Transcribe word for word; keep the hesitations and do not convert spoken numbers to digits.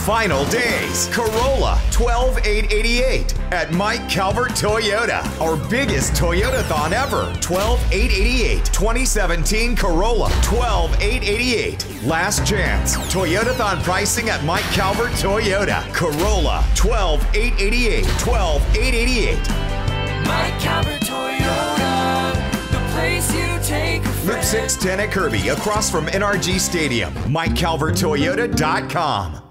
final days. Corolla, twelve thousand eight hundred eighty-eight at Mike Calvert Toyota. Our biggest Toyotathon ever. twelve thousand eight hundred eighty-eight. twenty seventeen Corolla, twelve thousand eight hundred eighty-eight. Last chance. Toyotathon pricing at Mike Calvert Toyota. Corolla, twelve thousand eight hundred eighty-eight. twelve thousand eight hundred eighty-eight. Mike Calvert Toyota, the place you take a friend. Loop six ten at Kirby, across from N R G Stadium. Mike Calvert Toyota dot com.